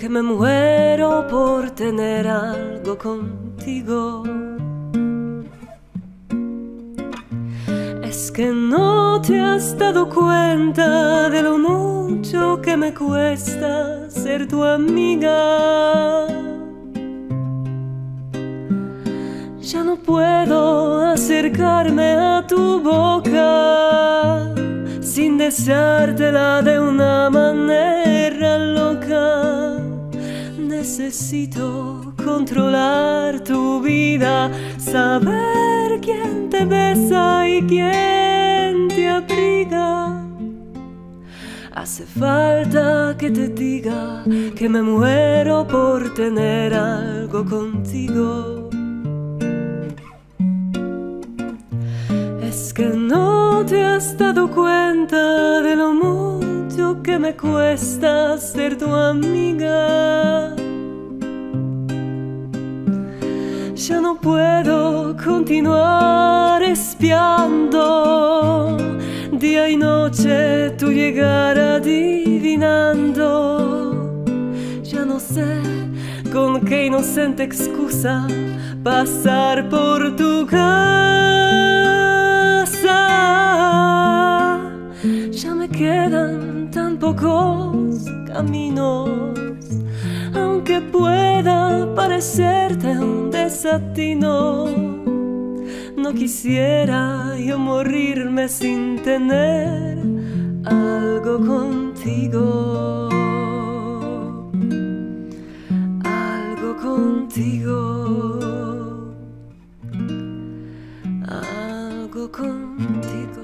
que me muero por tener algo contigo. Es que no te has dado cuenta de lo mucho que me cuesta ser tu amiga. Ya no puedo acercarme a tu boca sin deseártela de una manera loca. Necesito controlar tu vida, saber quién te besa y quién te abriga. Hace falta que te diga que me muero por tener algo contigo. Es que no te has dado cuenta de lo mucho que me cuesta ser tu amiga. Ya no puedo continuar espiando día y noche tu llegar adivinando. Ya no sé con qué inocente excusa pasar por tu casa. Ya me quedan tan pocos caminos, aunque pueda parecerte un desatino. No quisiera yo morirme sin tener algo contigo. Algo contigo. Algo contigo.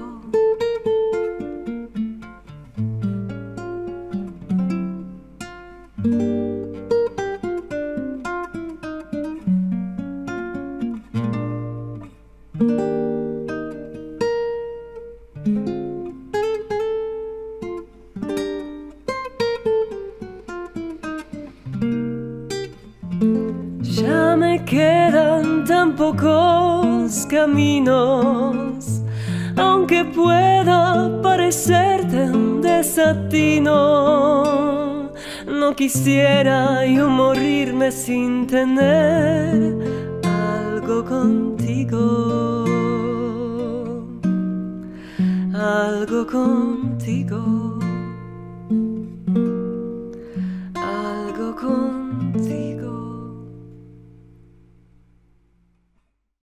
Ya me quedan tan pocos caminos, aunque pueda parecerte un desatino. No quisiera yo morirme sin tener algo contigo. Algo contigo. Algo contigo.